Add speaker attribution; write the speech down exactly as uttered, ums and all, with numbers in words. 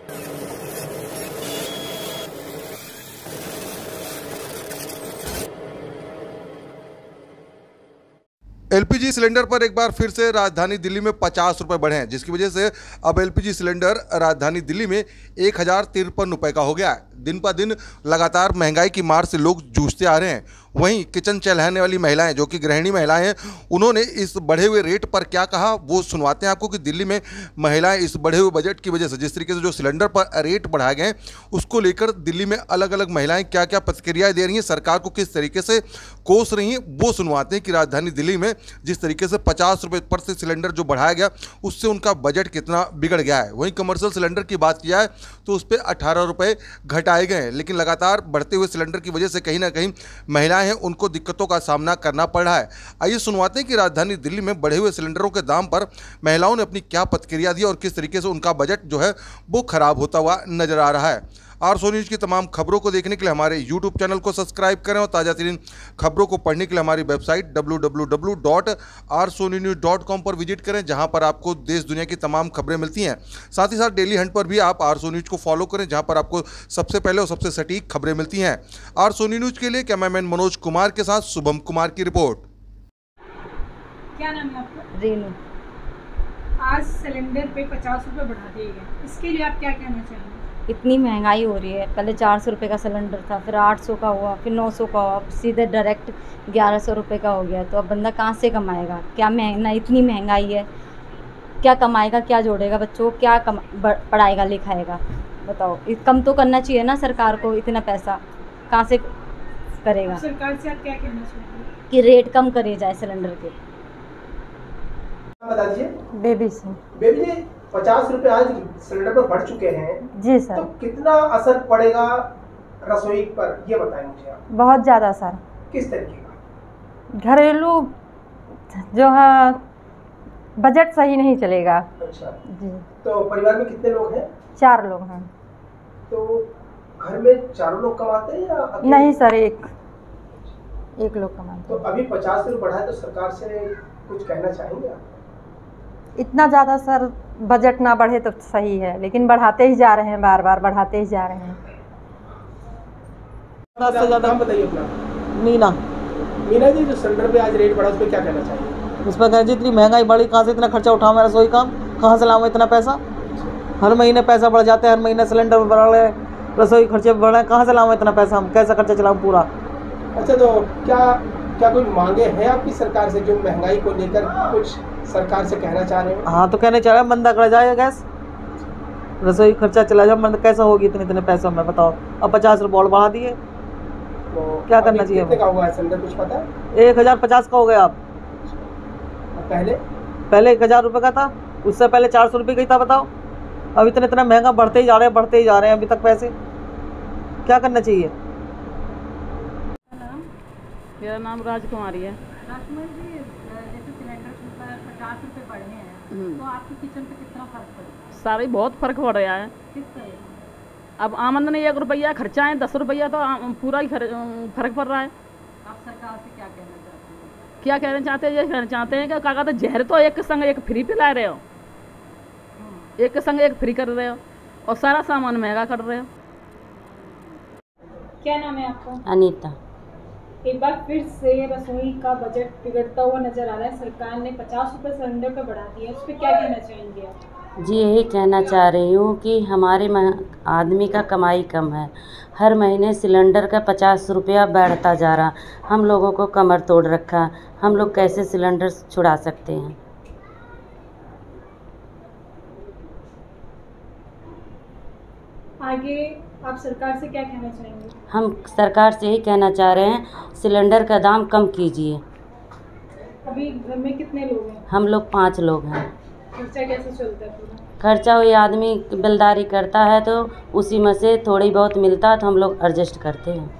Speaker 1: LPG cylinder पर एक बार फिर से राजधानी दिल्ली में पचास रुपये बढ़े हैं, जिसकी वजह से अब एलपीजी सिलेंडर राजधानी दिल्ली में एक हज़ार तिरपन रुपये का हो गया है। दिन पर दिन लगातार महंगाई की मार से लोग जूझते आ रहे हैं। वहीं किचन चलाने वाली महिलाएं, जो कि गृहिणी महिलाएं हैं, उन्होंने इस बढ़े हुए रेट पर क्या कहा वो सुनवाते हैं आपको कि दिल्ली में महिलाएं इस बढ़े हुए बजट की वजह से, जिस तरीके से जो सिलेंडर पर रेट बढ़ाए गए हैं, उसको लेकर दिल्ली में अलग अलग महिलाएं क्या क्या प्रतिक्रियाएं दे रही हैं, सरकार को किस तरीके से कोस रही हैं, वो सुनवाते हैं कि राजधानी दिल्ली में जिस तरीके से पचास रुपये पर से सिलेंडर जो बढ़ाया गया उससे उनका बजट कितना बिगड़ गया है। वहीं कमर्शियल सिलेंडर की बात किया है तो उस पर अठारह रुपये घटाए गए हैं, लेकिन लगातार बढ़ते हुए सिलेंडर की वजह से कहीं ना कहीं महिलाएं हैं उनको दिक्कतों का सामना करना पड़ रहा है। आइए सुनवाते हैं कि राजधानी दिल्ली में बढ़े हुए सिलेंडरों के दाम पर महिलाओं ने अपनी क्या प्रतिक्रिया दी और किस तरीके से उनका बजट जो है वो खराब होता हुआ नजर आ रहा है। आरसो न्यूज़ की तमाम खबरों को देखने के लिए हमारे यूट्यूब चैनल को सब्सक्राइब करें और ताज़ा तरीन खबरों को पढ़ने के लिए हमारी website W W W dot आरसोनी न्यूज़ डॉट कॉम पर विजिट करें, जहां पर आपको देश दुनिया की तमाम खबरें मिलती हैं। साथ ही साथ डेली हंट पर भी आप आरसो न्यूज़ को फॉलो करें, जहां पर आपको सबसे पहले और सबसे सटीक खबरें मिलती हैं। आरसोनी न्यूज़ के लिए कैमरामैन मनोज कुमार के साथ शुभम कुमार की रिपोर्ट।
Speaker 2: क्या नाम है आपका?
Speaker 3: रेनू।
Speaker 2: आज सिलेंडर पे पचास रुपये बढ़ा दिए गए, इसके लिए आप क्या कहना चाहेंगे?
Speaker 3: इतनी महंगाई हो रही है, पहले चार सौ रुपये का सिलेंडर था, फिर आठ सौ का हुआ, फिर नौ सौ का हुआ, सीधे डायरेक्ट ग्यारह सौ रुपये का हो गया। तो अब बंदा कहाँ से कमाएगा? क्या महंगा, इतनी महंगाई है, क्या कमाएगा, क्या जोड़ेगा बच्चों को, क्या कम पढ़ाएगा लिखाएगा? बताओ, कम तो करना चाहिए ना सरकार को, इतना पैसा कहाँ से करेगा?
Speaker 2: सरकार से आप क्या कहना चाहेंगे?
Speaker 3: कि रेट कम करे जाए सिलेंडर के।
Speaker 4: बता दीजिए।
Speaker 3: बेबी से।
Speaker 4: बेबी जी, पचास रुपए आज सिलेंडर पर बढ़ चुके हैं
Speaker 3: जी सर।
Speaker 4: तो कितना असर पड़ेगा रसोई पर, ये बताएं मुझे आप।
Speaker 5: बहुत ज़्यादा सर।
Speaker 4: किस तरीके का?
Speaker 5: घरेलू जो है बजट सही नहीं चलेगा।
Speaker 4: अच्छा
Speaker 5: जी।
Speaker 4: तो परिवार में कितने लोग हैं?
Speaker 5: चार लोग हैं।
Speaker 4: तो घर में चारों लोग कमाते हैं या अकेले?
Speaker 5: नहीं सर, एक एक लोग कमाते
Speaker 4: तो अभी पचास रुपये बढ़ा है तो सरकार से कुछ कहना चाहेंगे आप?
Speaker 5: इतना ज़्यादा सर बजट ना बढ़े तो सही है, लेकिन बढ़ाते ही जा रहे हैं, बार बार बढ़ाते ही जा रहे हैं।
Speaker 4: नाम बताइए अपना।
Speaker 6: मीना।
Speaker 4: मीना जी, जो सिलेंडर पे आज रेट बढ़ा उस पर क्या कहना चाहिए?
Speaker 6: उस पर जितनी महंगाई बढ़ी, कहाँ से इतना खर्चा उठाऊं मैं? रसोई काम कहाँ से लाऊं इतना पैसा? हर महीने पैसा बढ़ जाते हैं, हर महीने सिलेंडर बढ़ रहे, रसोई खर्चे बढ़ रहे हैं, कहाँ से लाऊं इतना पैसा? हम कैसा खर्चा चलाऊं पूरा?
Speaker 4: अच्छा, तो क्या क्या कोई मांगे हैं आपकी सरकार से, जो महंगाई को लेकर कुछ सरकार से कहना चाह रहे हैं?
Speaker 6: हाँ, तो कहने चाह रहे हैं बंदा कर जाए गैस, रसोई खर्चा चला जाए, बंद कैसा होगी इतने इतने पैसों में? बताओ, अब पचास रुपये और बढ़ा दिए
Speaker 4: तो
Speaker 6: क्या करना चाहिए?
Speaker 4: कितने का हुआ है सिलेंडर, कुछ पता है?
Speaker 6: एक हज़ार पचास का हो गया। आप
Speaker 4: पहले
Speaker 6: पहले एक हज़ार रुपये का था, उससे पहले चार सौ रुपये का ही था। बताओ, अब इतना इतना महंगा बढ़ते ही जा रहे हैं, बढ़ते ही जा रहे हैं अभी तक पैसे। क्या करना चाहिए?
Speaker 7: मेरा नाम राजकुमारी है।
Speaker 2: राजकुमारी जी, जैसे सिलेंडर पर पचास रुपये बढ़े हैं तो आपकी किचन पे कितना फर्क पड़ेगा?
Speaker 7: सारे बहुत फर्क पड़ रहा है।
Speaker 2: किस तरह?
Speaker 7: अब आमदनी एक रुपया, खर्चा है दस रुपया, तो पूरा ही फर्क पड़ रहा है।
Speaker 2: आप सरकार से क्या कहना चाहते हैं?
Speaker 7: क्या कहना चाहते हैं? ये कहना चाहते हैं कि क्या कहते हैं, जहर तो एक संग एक फ्री पिला रहे हो, एक संग एक फ्री कर रहे हो, और सारा सामान महंगा कर रहे हो।
Speaker 2: क्या नाम है आपका?
Speaker 3: अनीता।
Speaker 2: एक बार फिर से रसोई का बजट बिगड़ता हुआ नजर आ रहा है। सरकार ने पचास रुपये सिलेंडर पे बढ़ा दिया, उस पर क्या कहना चाहेंगे आप?
Speaker 8: जी, यही कहना चाह रही हूँ कि हमारे आदमी का कमाई कम है, हर महीने सिलेंडर का पचास रुपया बढ़ता जा रहा, हम लोगों को कमर तोड़ रखा, हम लोग कैसे सिलेंडर छुड़ा सकते हैं?
Speaker 2: आगे आप सरकार से क्या कहना चाहेंगे?
Speaker 8: हम सरकार से यही कहना चाह रहे हैं, सिलेंडर का दाम कम कीजिए।
Speaker 2: अभी घर में कितने लोग हैं?
Speaker 8: हम लोग पाँच लोग हैं।
Speaker 2: खर्चा कैसे चलता है पूरा?
Speaker 8: खर्चा हुई आदमी बेलदारी करता है तो उसी में से थोड़ी बहुत मिलता है तो हम लोग एडजस्ट करते हैं।